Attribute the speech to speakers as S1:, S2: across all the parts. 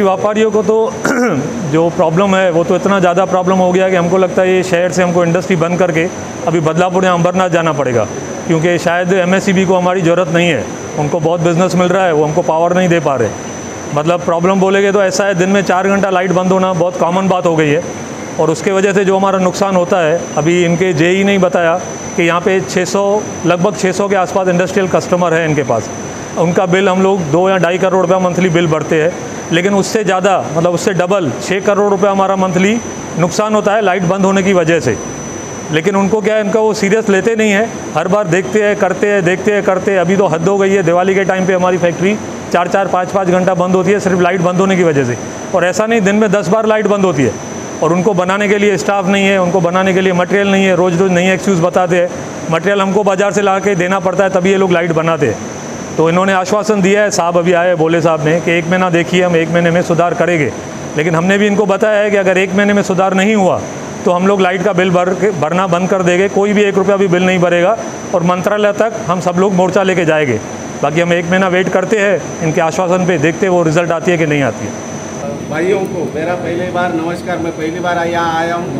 S1: व्यापारियों को तो जो प्रॉब्लम है वो तो इतना ज़्यादा प्रॉब्लम हो गया कि हमको लगता है ये शहर से हमको इंडस्ट्री बंद करके अभी बदलापुर या अंबरनाथ जाना पड़ेगा, क्योंकि शायद एमएसईबी को हमारी ज़रूरत नहीं है। उनको बहुत बिजनेस मिल रहा है, वो हमको पावर नहीं दे पा रहे। मतलब प्रॉब्लम बोलेंगे तो ऐसा है, दिन में 4 घंटा लाइट बंद होना बहुत कॉमन बात हो गई है। और उसके वजह से जो हमारा नुकसान होता है, अभी इनके जेई नहीं बताया कि यहाँ पे 600 लगभग 600 के आसपास इंडस्ट्रियल कस्टमर है इनके पास। उनका बिल हम लोग 2 या 2.5 करोड़ रुपया मंथली बिल भरते हैं, लेकिन उससे ज़्यादा मतलब उससे डबल 6 करोड़ रुपया हमारा मंथली नुकसान होता है लाइट बंद होने की वजह से। लेकिन उनको क्या है, इनका वो सीरियस लेते नहीं है, हर बार देखते हैं करते हैं देखते हैं करते हैं। अभी तो हद हो गई है, दिवाली के टाइम पे हमारी फैक्ट्री 4-4 5-5 घंटा बंद होती है सिर्फ लाइट बंद होने की वजह से। और ऐसा नहीं, दिन में 10 बार लाइट बंद होती है और उनको बनाने के लिए स्टाफ नहीं है, उनको बनाने के लिए मटेरियल नहीं है। रोज़ रोज़ नई एक्सक्यूज़ बताते हैं, मटेरियल हमको बाज़ार से ला के देना पड़ता है तभी ये लोग लाइट बनाते हैं। तो इन्होंने आश्वासन दिया है, साहब अभी आए बोले साहब ने कि 1 महीना देखिए, हम 1 महीने में सुधार करेंगे। लेकिन हमने भी इनको बताया है कि अगर 1 महीने में सुधार नहीं हुआ तो हम लोग लाइट का बिल भरना बंद कर देंगे, कोई भी 1 रुपया भी बिल नहीं भरेगा और मंत्रालय तक हम सब लोग मोर्चा लेके जाएंगे। बाकी हम 1 महीना वेट करते हैं इनके आश्वासन पे, देखते हैं वो रिज़ल्ट आती है कि नहीं आती है।
S2: भाइयों को मेरा पहली बार नमस्कार। मैं पहली बार यहाँ आया हूँ,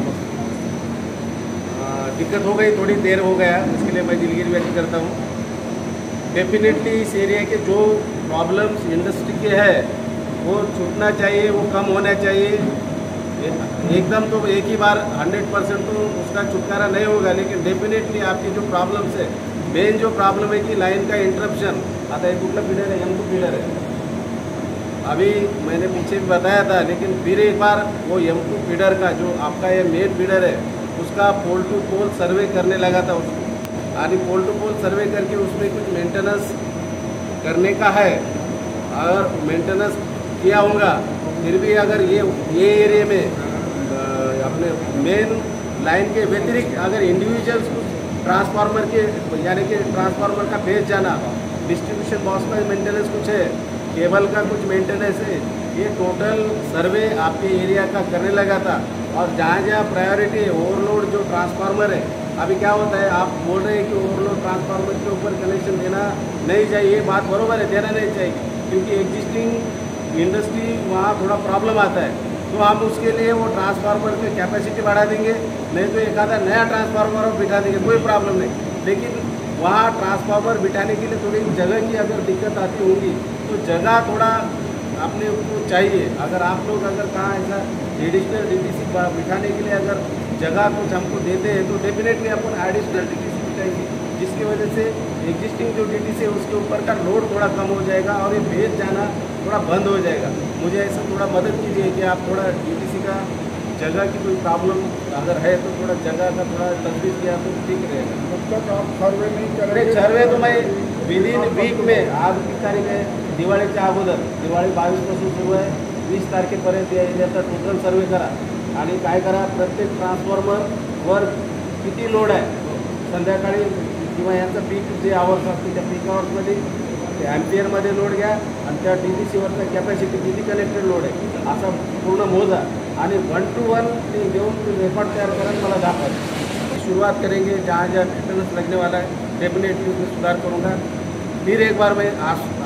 S2: दिक्कत हो गई, थोड़ी देर हो गया, उसके लिए मैं दिलगिरी व्यक्त करता हूँ। डेफिनेटली इस एरिया के जो प्रॉब्लम्स इंडस्ट्री के है वो छूटना चाहिए, वो कम होना चाहिए। एकदम तो एक ही बार 100% तो उसका छुटकारा नहीं होगा, लेकिन डेफिनेटली आपकी जो प्रॉब्लम्स है, मेन जो प्रॉब्लम है कि लाइन का इंटरप्शन आता है। कुठला फीडर है, M2 फीडर है। अभी मैंने पीछे भी बताया था, लेकिन फिर एक बार वो M2 फीडर का जो आपका ये मेन फीडर है उसका पोल टू पोल सर्वे करने लगा था उसको, यानी पोल टू पोल सर्वे करके उसमें कुछ मेंटेनेंस करने का है। अगर मेंटेनेंस किया होगा फिर भी अगर ये एरिया में अपने मेन लाइन के व्यतिरिक्त अगर इंडिविजुअल्स कुछ ट्रांसफार्मर के यानी कि ट्रांसफार्मर का फेज जाना, डिस्ट्रीब्यूशन बॉक्स का मेंटेनेंस कुछ है, केबल का कुछ मेंटेनेंस है, ये टोटल सर्वे आपके एरिया का करने लगा था। और जहाँ जहाँ प्रायोरिटी है, ओवरलोड जो ट्रांसफार्मर है, अभी क्या होता है आप बोल रहे हैं कि ओवरलोड ट्रांसफार्मर के ऊपर कनेक्शन देना नहीं चाहिए, ये बात बरोबर है, देना नहीं चाहिए, क्योंकि एग्जिस्टिंग इंडस्ट्री वहाँ थोड़ा प्रॉब्लम आता है। तो हम उसके लिए वो ट्रांसफार्मर की कैपेसिटी बढ़ा देंगे, नहीं तो एक आधा नया ट्रांसफार्मर बिठा देंगे, कोई प्रॉब्लम नहीं। लेकिन वहाँ ट्रांसफार्मर बिठाने के लिए थोड़ी जगह की अगर दिक्कत आती होगी तो जगह थोड़ा अपने को चाहिए। अगर आप लोग अगर कहाँ ऐसा एडिशनल DTC बिठाने के लिए अगर जगह कुछ हमको देते हैं तो डेफिनेटली अपन एडिशनल DTC बिठाएंगे, जिसकी वजह से एग्जिस्टिंग जो DTC है उसके ऊपर का लोड थोड़ा कम हो जाएगा और ये भेज जाना थोड़ा बंद हो जाएगा। मुझे ऐसा थोड़ा मदद कीजिए कि आप थोड़ा DTC का जगह की कोई प्रॉब्लम अगर है तो थोड़ा जगह का थोड़ा तजवीज़ किया तो ठीक रहेगा।
S3: तब तक आप सर्वे नहीं करेंगे?
S2: सर्वे तो मैं विदिन वीक में, आज की तारीख है दिवाळीच्या अगोदर, दिवाळी 22पासून सुरू आहे, 20 तारखेपर्यंत या एरियाचा टोटल सर्वे करा आणि काय करा, प्रत्येक ट्रान्सफॉर्मरवर किती लोड आहे संध्याकाळी किंवा यांचं पीक जे आवर्स असते त्या पीक आवर्समध्ये ॲम्पियरमध्ये लोड घ्या आणि त्या DTCवरचा कॅपॅसिटी किती कनेक्टेड लोड आहे असा पूर्ण मोजा आणि 1 to 1 ते देऊन रेकॉर्ड तयार करा, मला दाखवा। शुरुआत करेंगे जहाँ जहाँ मेंटेनेंस लगने वाला है, डेफिनेटली उसमें सुधार करूँगा। फिर एक बार मैं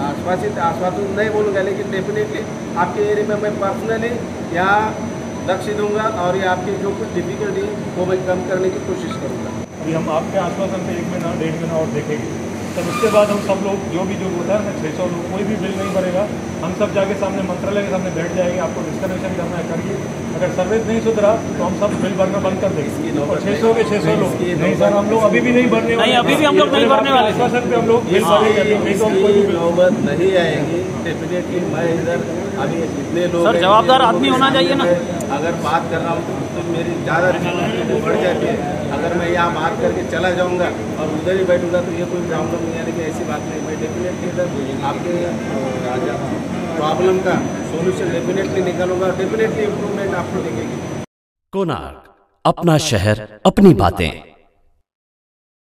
S2: आश्वासन नहीं बोलूँगा, लेकिन डेफिनेटली आपके एरिया में मैं पर्सनली यहाँ लक्ष्य दूंगा और ये आपकी जो कुछ डिफिकल्टी वो मैं कम करने की कोशिश करूँगा।
S1: अभी हम आपके आश्वासन पे 1 महीना 1.5 महीना और देखेंगे, तब उसके बाद हम सब लोग जो होता है ना 600 लोग कोई भी बिल नहीं भरेगा, हम सब जाके सामने मंत्रालय के सामने बैठ जाएंगे, आपको डिस्कनेक्शन करना है करिए, अगर सर्विस नहीं सुधरा तो हम सब बिल भरना बंद कर देंगे। और 600 के 600 लोग नहीं सर, हम लोग अभी भी नहीं भरने वाले,
S4: अभी भी हम लोग नहीं भरने वाले,
S1: आश्वासन पे हम लोग बिल भरेंगे,
S2: नौबत नहीं आएगी। डेफिनेटली मैं इधर अभी जितने लोग
S4: सर जवाबदार आदमी होना चाहिए ना,
S2: अगर बात कर रहा हूँ तो मेरी ज़्यादा वो बढ़ जाती है। अगर मैं यहाँ बात करके चला जाऊँगा और उधर ही बैठूँगा तो ये कोई प्रॉब्लम नहीं, यानी कि ऐसी बात नहीं। मैं डेफिनेटली इधर आपके प्रॉब्लम का सोल्यूशन डेफिनेटली निकालूंगा, डेफिनेटली इम्प्रूवमेंट आपको दिखेगी।
S5: कोणार्क, अपना शहर अपनी बातें।